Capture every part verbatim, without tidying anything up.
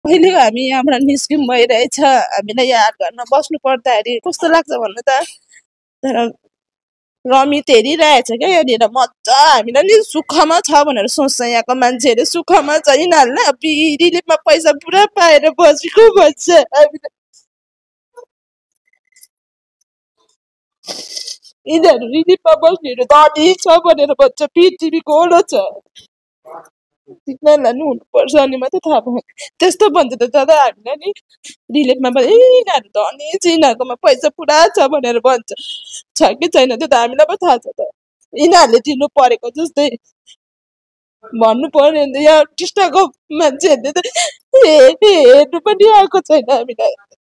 पहिले हामी यहाँबाट निस्किम भइरहेछ हामीलाई याद गर्न बस्नु पर्दाखेरि कस्तो लाग्छ भन्नु त तर रमित हेरिरहेछ क्या यहाँनिर मजा हामीलाई नि सुखमा छ भनेर सोच्छ यहाँको मान्छेहरू सुखमा छ यिनीहरूलाई रिलिफमा पैसा पुरा पाएर बसेको भन्छ हामीलाई यिनीहरू रिलिफमा बस्नेहरू धनी छ भनेर भन्छ पृथ्वीको ओलो छ तिनीहरूलाई नि हुनुपर्छ अनि मात्रै थाहा भयो त्यस्तो भन्छ त दादा हामीलाई नि रिलिफमा ए यिनीहरू धनी छ यिनीहरूकोमा पैसा पुरा छ भनेर भन्छ छ कि छैन त्यो त हामीलाई पो थाहा छ त यिनीहरूले दिनु परेको जस्तै भन्नु पर्यो नि यहाँ टिस्टाको मान्छेहरूले त हेर्नु पनि आएको छैन हामीलाई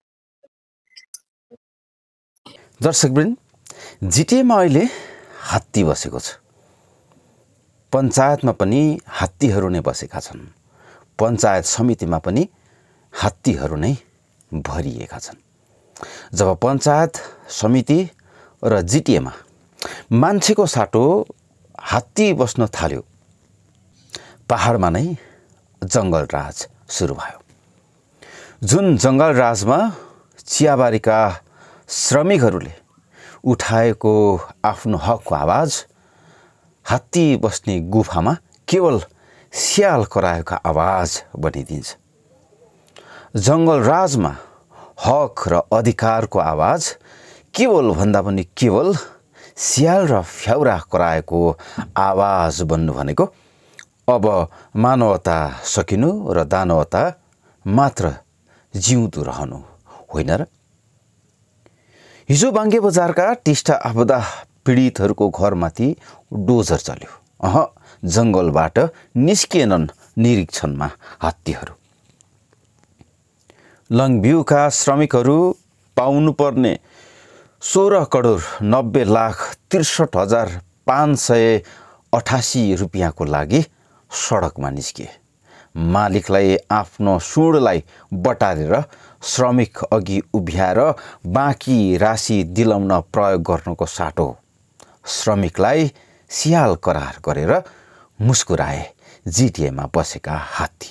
दर्शकवृन्द जिटिएमा अहिले हात्ती बसेको छ पञ्चायतमा पनि हात्तीहरू नै बसेका छन् पञ्चायत समितिमा पनि हात्तीहरू नै भरिएका छन् जब पञ्चायत समिति र जिटिएमा मान्छेको साटो हात्ती बस्न थाल्यो पहाडमा नै जङ्गल राज सुरु भयो जुन जङ्गल राजमा चियाबारीका श्रमिकहरूले उठाएको आफ्नो हकको आवाज हात्ती बस्ने गुफामा केवल स्याल कराएको आवाज बनिदिन्छ जङ्गल राजमा हक र अधिकारको आवाज केवल भन्दा पनि केवल स्याल र फ्याउरा कराएको आवाज बन्नु भनेको अब मानवता सकिनु र दानवता मात्र जिउँदो रहनु होइन र हिजो बाङ्गे बजारका टिस्टा आपदा पीडितहरूको घरमाथि डोजर चल्यो अह जङ्गलबाट निस्किएनन् निरीक्षणमा हात्तीहरू लङभ्यूका श्रमिकहरू पाउनुपर्ने सोह्र करोड नब्बे लाख त्रिसठ हजार पाँच सय अठासी रुपियाँको लागि सडकमा निस्किए मालिकलाई आफ्नो सुँडलाई बटारेर श्रमिक अघि उभ्याएर बाँकी राशि दिलाउन प्रयोग गर्नुको साटो श्रमिकलाई स्याल करार गरेर मुस्कुराए जिटिएमा बसेका हात्ती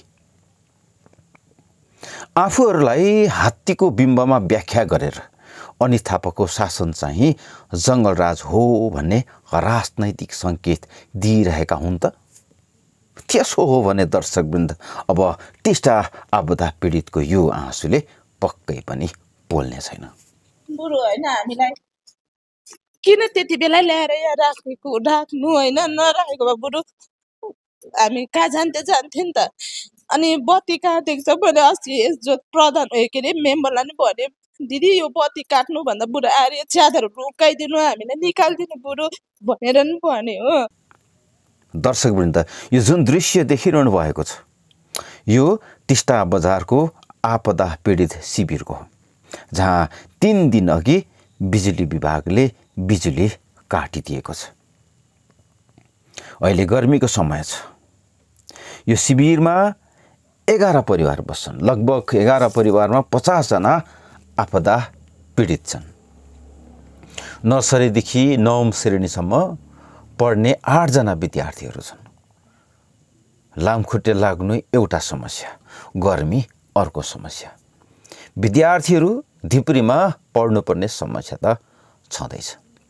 आफूहरूलाई हात्तीको बिम्बमा व्याख्या गरेर अनित थापाको शासन चाहिँ जङ्गलराज हो भन्ने राजनैतिक सङ्केत दिइरहेका हुन् त त्यसो हो भने दर्शकवृन्द अब टिस्टा आपदा पीडितको यो आँसुले पक्कै पनि बोल्ने छैन बुढो होइन हामीलाई किन त्यति बेला ल्याएर यहाँ राखेको राख्नु होइन नराखेको भए बुढो हामी कहाँ जान्थ्यो जान्थ्यो नि त अनि बत्ती काटेको छ भने अस्ति जो प्रधान के अरे मेम्बरलाई नि भन्यो दिदी यो बत्ती काट्नु भन्दा बुढो आएर च्यादरहरू उकाइदिनु हामीलाई निकालिदिनु बुढो भनेर नि भन्यो हो दर्शकवृन्द यो जुन दृश्य देखिरहनु भएको छ यो टिस्टा बजारको आपदा पीडित शिविरको हो जहाँ तीन दिन अघि बिजुली विभागले बिजुली काटिदिएको छ अहिले गर्मीको समय छ यो शिविरमा एघार परिवार बस्छन् लगभग एघार परिवारमा पचास जना आपदा पीडित छन् नर्सरीदेखि नवम श्रेणीसम्म पढ्ने आठ जना विद्यार्थीहरू छन् लामखुट्टे लाग्नु एउटा समस्या गर्मी अर्को समस्या विद्यार्थीहरू धिप्रीमा पढ्नुपर्ने समस्या त छँदैछ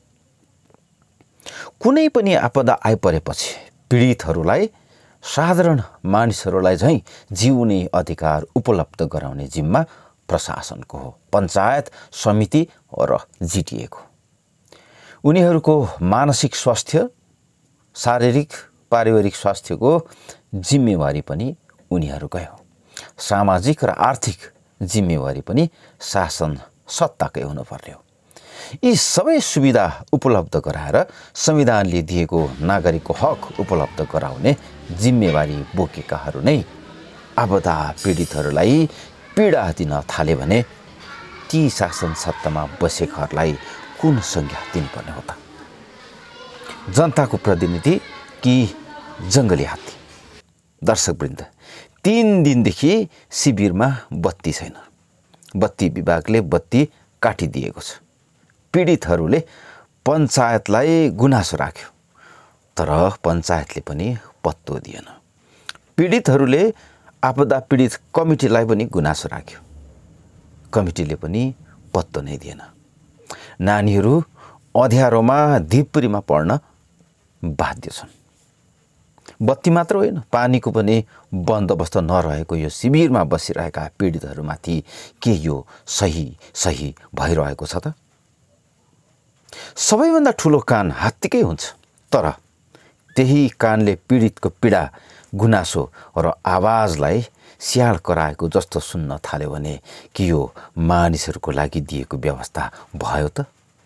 कुनै पनि आपदा आइपरेपछि पीडितहरूलाई साधारण मानिसहरूलाई झैं जिउने अधिकार उपलब्ध गराउने जिम्मा प्रशासनको हो पञ्चायत समिति र जिटिएको उनीहरूको मानसिक स्वास्थ्य शारीरिक पारिवारिक स्वास्थ्यको जिम्मेवारी पनि उनीहरूकै हो सामाजिक र आर्थिक जिम्मेवारी पनि शासन सत्ताकै हुनुपर्ने हो यी सबै सुविधा उपलब्ध गराएर संविधानले दिएको नागरिकको हक उपलब्ध गराउने जिम्मेवारी बोकेकाहरू नै आपदा पीडितहरूलाई पीडा दिन थाले भने ती शासन सत्तामा बसेकाहरूलाई कुन संज्ञा दिनुपर्ने हो त जनताको प्रतिनिधि कि जङ्गली हात्ती दर्शकवृन्द तीन दिनदेखि शिविरमा बत्ती छैन बत्ती विभागले बत्ती काटिदिएको छ पीडितहरूले पञ्चायतलाई गुनासो राख्यो तर पञ्चायतले पनि पत्तो दिएन पीडितहरूले आपदा पीडित कमिटीलाई पनि गुनासो राख्यो। कमिटीले पनि पत्तो नै दिएन। नानीहरू अँध्यारोमा धिप्रीमा पढ्न बाध्य छन्। बत्ती मात्र होइन, पानीको पनि बन्दोबस्त नरहेको यो शिविरमा बसिरहेका पीडितहरूमाथि के यो सही सही भइरहेको छ त? सबैभन्दा ठुलो कान हात्तीकै हुन्छ, तर त्यही कानले पीडितको पीडा, गुनासो र आवाजलाई स्याहार कराएको जस्तो सुन्न थाल्यो भने कि यो मानिसहरूको लागि दिएको व्यवस्था भयो त?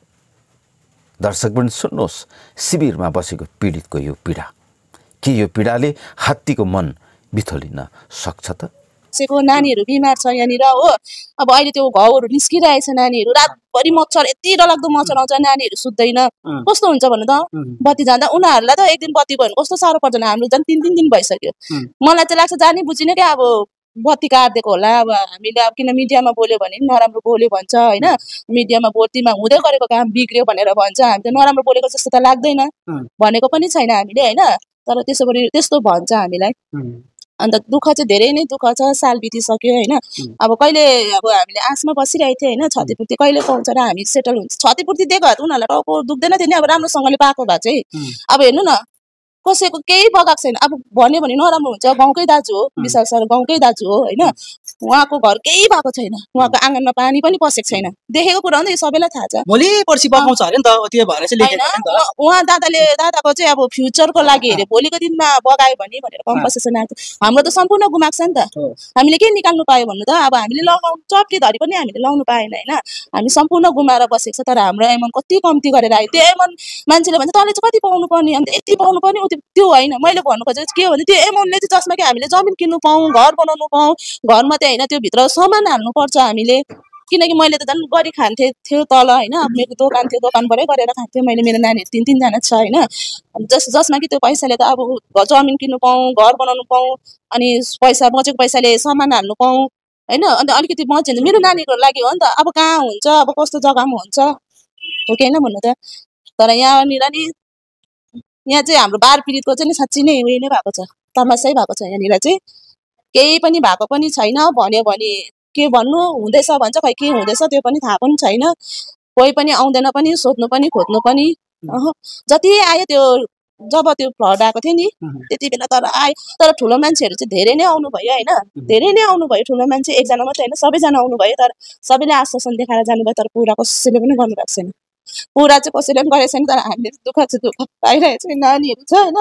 दर्शक पनि सुन्नुहोस्, शिविरमा बसेको पीडितको यो पीडा, के यो पीडाले हात्तीको मन बिथोलिन सक्छ त? बसेको नानीहरू बिमार छ यहाँनिर हो। अब अहिले त्यो घाउहरू निस्किरहेछ, नानीहरू रातभरि मच्छर, यति डरलाग्दो मच्छर आउँछ, नानीहरू सुत्दैन। कस्तो हुन्छ भन्नु त? बत्ती जाँदा उनीहरूलाई त एक दिन बत्ती गयो भने कस्तो साह्रो पर्छ। हाम्रो झन् तिन तिन दिन भइसक्यो। मलाई चाहिँ लाग्छ जानी बुझिन क्या अब बत्ती काटिदिएको होला। अब हामीले अब किन मिडियामा बोल्यो भने नराम्रो बोल्यो भन्छ होइन, मिडियामा बत्तीमा हुँदै गरेको काम बिग्रियो भनेर भन्छ। हामी त नराम्रो बोलेको जस्तो त लाग्दैन, भनेको पनि छैन हामीले होइन, तर त्यसो गरी त्यस्तो भन्छ हामीलाई। अन्त दुःख चाहिँ धेरै नै दुःख छ। साल बितिसक्यो होइन। अब कहिले अब हामीले आशमा बसिरहेको थियो होइन, क्षतिपूर्ति कहिले पाउँछ र हामी सेटल हुन्छ। क्षतिपूर्ति दिएको भए त उनीहरूलाई टाउको दुख्दैन थियो नि। अब राम्रोसँगले पाएको भए चाहिँ अब हेर्नु न, कसैको केही बगाएको छैन। अब भन्यो भने नराम्रो हुन्छ। गाउँकै दाजु हो, विशाल सर गाउँकै दाजु हो होइन, उहाँको घर केही भएको छैन, उहाँको आँगनमा पानी पनि पसेको छैन। देखेको कुरा हो नि, यो सबैलाई थाहा छ। भोलि पर्सि बगाउँछ अरे नि त, त्यो भएर चाहिँ लेखेको नि त। उहाँ दादाले दादाको चाहिँ अब फ्युचरको लागि हेरे भोलिको दिनमा बगायो भने भनेर कम्पनसेसन आएको। हाम्रो त सम्पूर्ण गुमाएको छ नि त। हामीले के निकाल्नु पायो भन्नु त? अब हामीले लगाउनु चप्टी धरी पनि हामीले लाउनु पाएन होइन। हामी सम्पूर्ण गुमाएर बसेको छ। तर हाम्रो एमाउन्ट कति कम्ती गरेर आयो। त्यो एमाउन्ट मान्छेले भन्छ तँले चाहिँ कति पाउनु पर्ने, अन्त यति पाउनु पर्ने, त्यो होइन। मैले भन्नु खोजेको के हो भने त्यो एमाउन्टले चाहिँ जसमा कि हामीले जमिन किन्नु पाऊँ, घर बनाउनु पाऊँ, घर मात्रै होइन त्यो भित्र सामान हाल्नुपर्छ हामीले। किनकि मैले त झन् गरी खान्थेँ थियो तल होइन, मेरो दोकान थियो, दोकानबाटै गरेर खान्थेँ मैले। मेरो नानीहरू तिन तिनजना छ होइन, जस जसमा कि त्यो पैसाले त अब जमिन किन्नु पाऊँ, घर बनाउनु पाऊँ, अनि पैसा बचेको पैसाले सामान हाल्नु पाऊँ होइन। अन्त अलिकति बच्यो भने मेरो नानीहरूको लागि हो नि त। अब कहाँ हुन्छ, अब कस्तो जग्गामा हुन्छ हो कि होइन भन्नु त? तर यहाँनिर नि यहाँ चाहिँ हाम्रो बार पीडितको चाहिँ नि साँच्ची नै उयो नै भएको छ, तमासै भएको छ। यहाँनिर चाहिँ केही पनि भएको पनि छैन। भन्यो भने के भन्नु हुँदैछ भन्छ, खै के हुँदैछ त्यो पनि थाहा पनि छैन। कोही पनि आउँदैन पनि, सोध्नु पनि खोज्नु पनि। अह जति आयो त्यो जब त्यो फ्लड आएको थियो नि त्यति बेला तर आयो। तर ठुलो मान्छेहरू चाहिँ धेरै नै आउनु भयो होइन, धेरै नै आउनु भयो। ठुलो मान्छे एकजना मात्रै होइन, सबैजना आउनु भयो। तर सबैले आश्वासन देखाएर जानुभयो, तर पुरा कसैले पनि गर्नुभएको छैन। पुरा चाहिँ कसैले पनि गरेको छैन। तर हामीले दुःख चाहिँ दुःख पाइरहेको छ, नानीहरू छ होइन।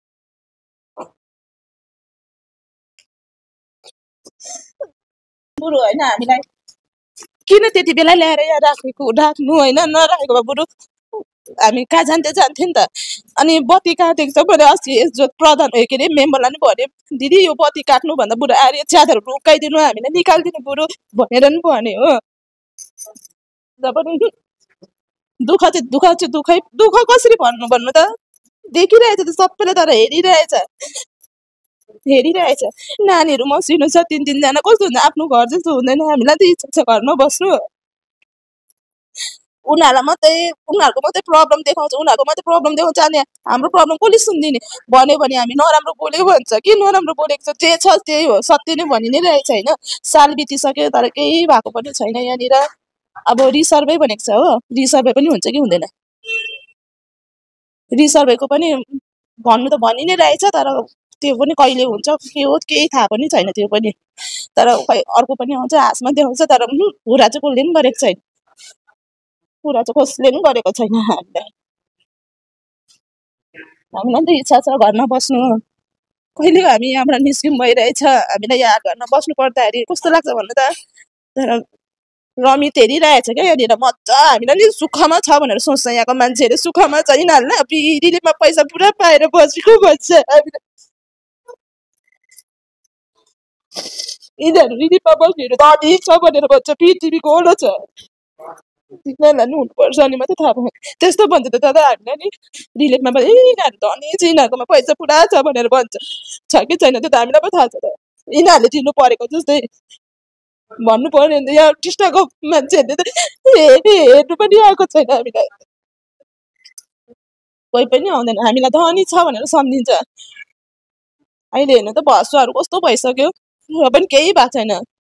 बुढो होइन हामीलाई किन त्यति बेला ल्याएर यहाँ राखेको राख्नु होइन, नराखेको भए बुढो हामी कहाँ जान्थ्यो जान्थ्यो नि त। अनि बत्ती काटेको छ भने अस्ति जो प्रधान हो के अरे मेम्बरलाई नि भन्यो, दिदी यो बत्ती काट्नुभन्दा बुढो आएर च्यादरहरू रोकाइदिनु, हामीलाई निकालिदिनु बुढो भनेर नि भन्यो हो। जब दुःख चाहिँ दुःख चाहिँ दुःखै दुःख कसरी भन्नु भन्नु त? देखिरहेछ त सबैले, तर हेरिरहेछ हेरिरहेछ नानीहरू मसिनो छ तिन तिनजना। कस्तो हुन्छ आफ्नो घर जस्तो हुँदैन। हामीलाई त इच्छा छ घरमा बस्नु। उनीहरूलाई मात्रै उनीहरूको मात्रै प्रब्लम देखाउँछ, उनीहरूको मात्रै प्रब्लम देखाउँछ। अनि हाम्रो प्रब्लम कसले सुनिदिने? भन्यो भने हामी नराम्रो बोलेको भन्छ कि नराम्रो बोलेको छ, जे छ त्यही हो, सत्य नै भनि नै रहेछ होइन। साल बितिसक्यो तर केही भएको पनि छैन यहाँनिर। अब रिसर्भै भनेको छ हो, रिसर्भे पनि हुन्छ कि हुँदैन? रिसर्भेको पनि भन्नु त भनि नै रहेछ, तर त्यो पनि कहिले हुन्छ के हो केही थाहा पनि छैन त्यो पनि। तर खै अर्को पनि आउँछ हाँसमा देखाउँछ, तर पुरा चाहिँ कसले पनि गरेको छैन। पुरा चाहिँ कसले पनि गरेको छैन हामीलाई। हामीलाई त इच्छा छ घरमा बस्नु। कहिले हामी यहाँबाट निस्किनु भइरहेछ। हामीलाई यहाँ घरमा बस्नु पर्दाखेरि कस्तो लाग्छ भन्नु त? तर रमित हेरिरहेछ क्या यहाँनिर मजा। हामीलाई नि सुखमा छ भनेर सोच्छ यहाँको मान्छेहरू, सुखमा छ। यिनीहरूलाई रिलिफमा पैसा पुरा पाएर बसेको भन्छ। यिनीहरू रिलिफमा बस्नेहरू धनी छ भनेर भन्छ, पृथ्वीको ओलो छ। तिनीहरूलाई नि हुनुपर्छ अनि मात्रै थाहा भयो। त्यस्तो भन्छ त दादा हामीलाई नि रिलिफमा ए यिनीहरू धनी छ, यिनीहरूकोमा पैसा पुरा छ भनेर भन्छ। छ कि छैन त्यो त हामीलाई पो थाहा छ त। यिनीहरूले दिनु परेको जस्तै भन्नु पर्यो नि त। यहाँ टिस्टाको मान्छेहरूले त हेर्नु पनि आएको छैन हामीलाई। कोही पनि आउँदैन। हामीलाई धनी छ भनेर सम्झिन्छ। अहिले हेर्नु त भसुवाहरू कस्तो भइसक्यो। र पनि केही भएको छैन